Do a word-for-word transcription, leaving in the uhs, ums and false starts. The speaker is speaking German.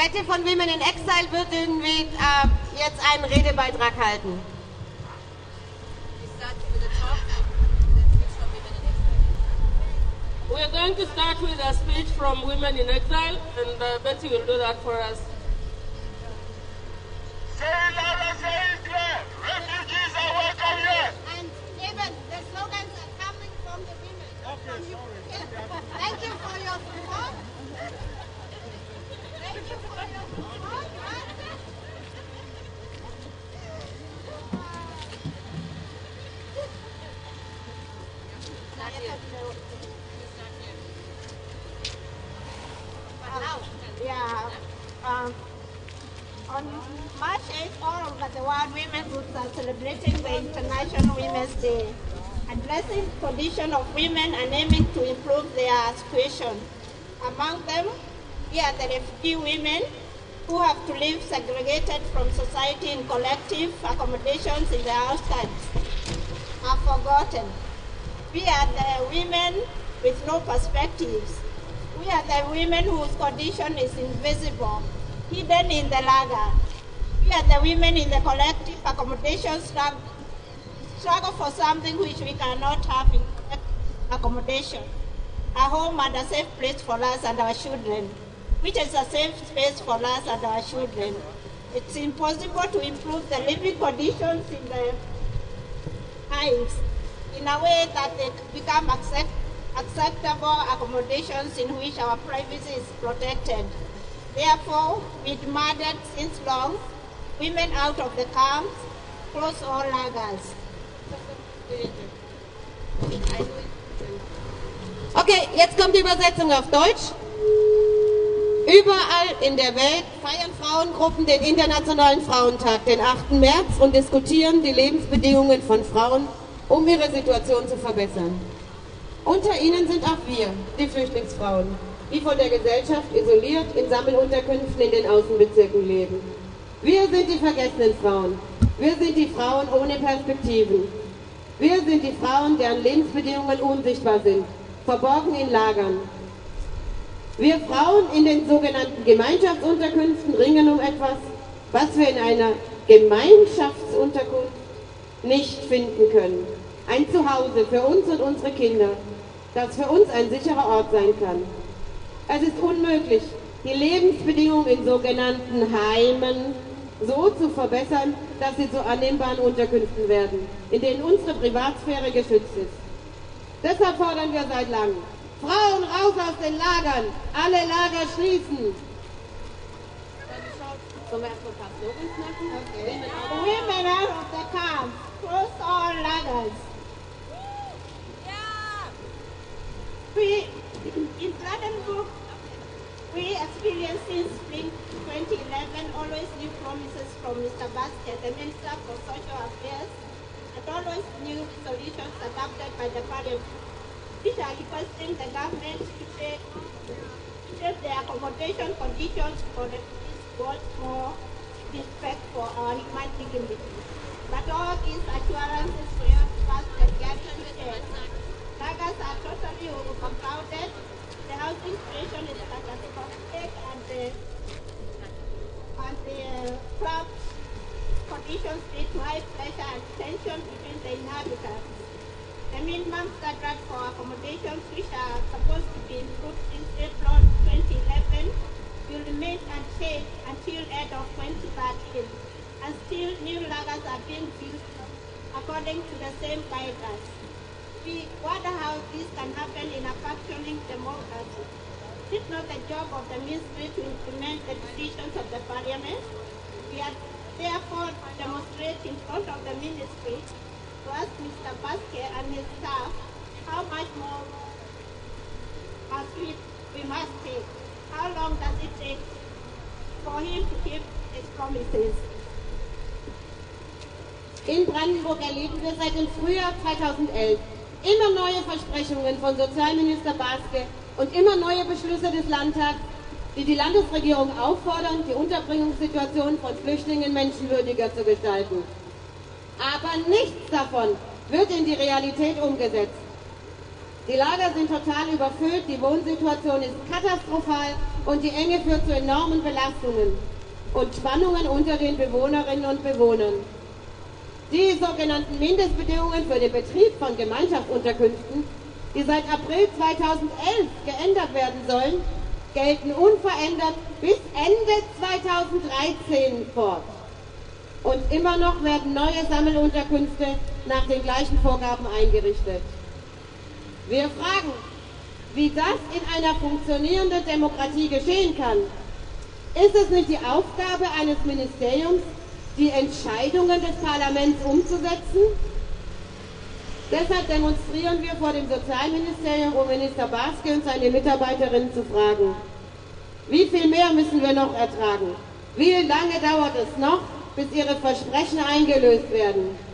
Betty von Women in Exile wird den, äh, jetzt einen Redebeitrag halten. We are going to start with a speech from Women in Exile, and uh, Betty will do that for us. Refugees are welcome here. And even the slogans are coming from the women. Okay, sorry. Thank you for your support. Thank you for your support. Yeah. Um, on March eighth, all over the world, women groups are celebrating the International Women's Day, addressing the condition of women and aiming to improve their situation. Among them, here are the refugee women who have to live segregated from society in collective accommodations in the outskirts, are forgotten. We are the women with no perspectives. We are the women whose condition is invisible, hidden in the lager. We are the women in the collective accommodation struggle, struggle for something which we cannot have in accommodation. A home and a safe place for us and our children, which is a safe space for us and our children. It's impossible to improve the living conditions in the hives in a way that they become accept, acceptable accommodations in which our privacy is protected. Therefore, we demanded since long, women out of the camps, close all lagers. Okay, jetzt kommt die Übersetzung auf Deutsch. Überall in der Welt feiern Frauengruppen den Internationalen Frauentag, den achten März, und diskutieren die Lebensbedingungen von Frauen, um ihre Situation zu verbessern. Unter ihnen sind auch wir, die Flüchtlingsfrauen, die von der Gesellschaft isoliert in Sammelunterkünften in den Außenbezirken leben. Wir sind die vergessenen Frauen. Wir sind die Frauen ohne Perspektiven. Wir sind die Frauen, deren Lebensbedingungen unsichtbar sind, verborgen in Lagern. Wir Frauen in den sogenannten Gemeinschaftsunterkünften ringen um etwas, was wir in einer Gemeinschaftsunterkunft nicht finden können. Ein Zuhause für uns und unsere Kinder, das für uns ein sicherer Ort sein kann. Es ist unmöglich, die Lebensbedingungen in sogenannten Heimen so zu verbessern, dass sie zu annehmbaren Unterkünften werden, in denen unsere Privatsphäre geschützt ist. Deshalb fordern wir seit langem: Frauen raus aus den Lagern, alle Lager schließen. Sollen wir erstmal ein paar Slogans machen? Okay. Women out of the camps, close all lagers. We, in Brandenburg, we experienced since spring twenty eleven always new promises from Mister Basket, the Minister for Social Affairs, and always new solutions adopted by the Parliament, which are requesting the government to take, to take the accommodation conditions for refugees with more respect for our human dignity. But all these assurances failed Basket getting shared. Lagers are totally overcrowded, the housing situation is catastrophic, and the, and the uh, crowd conditions lead to high pressure and tension between the inhabitants. The minimum standard for accommodations, which are supposed to be improved since April twenty eleven, will remain unchanged until end of twenty thirteen, and still new lagers are being built according to the same guidelines. We wonder how this can happen in a functioning democracy. Is it not the job of the ministry to implement the decisions of the parliament? We are therefore demonstrate in front of the ministry to ask Mister Basket and his staff how much more must we, we must take. How long does it take for him to keep his promises? In Brandenburg erleben wir seit dem Frühjahr zweitausendelf immer neue Versprechungen von Sozialminister Baske und immer neue Beschlüsse des Landtags, die die Landesregierung auffordern, die Unterbringungssituation von Flüchtlingen menschenwürdiger zu gestalten. Aber nichts davon wird in die Realität umgesetzt. Die Lager sind total überfüllt, die Wohnsituation ist katastrophal und die Enge führt zu enormen Belastungen und Spannungen unter den Bewohnerinnen und Bewohnern. Die sogenannten Mindestbedingungen für den Betrieb von Gemeinschaftsunterkünften, die seit April zweitausendelf geändert werden sollen, gelten unverändert bis Ende zweitausenddreizehn fort. Und immer noch werden neue Sammelunterkünfte nach den gleichen Vorgaben eingerichtet. Wir fragen, wie das in einer funktionierenden Demokratie geschehen kann. Ist es nicht die Aufgabe eines Ministeriums, die Entscheidungen des Parlaments umzusetzen? Deshalb demonstrieren wir vor dem Sozialministerium, um Minister Bartske und seine Mitarbeiterinnen zu fragen. Wie viel mehr müssen wir noch ertragen? Wie lange dauert es noch, bis ihre Versprechen eingelöst werden?